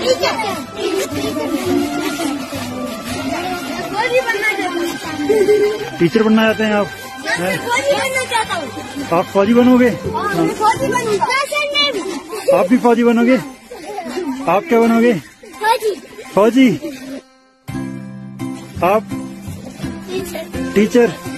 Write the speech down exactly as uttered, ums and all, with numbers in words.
Teacher बनना चाहते हैं आप? फौजी बनना चाहता हूँ। आप फौजी बनोगे? मैं फौजी बनूंगा। आप भी फौजी बनोगे? आप क्या बनोगे? फौजी। फौजी। आप? टीचर। टीचर।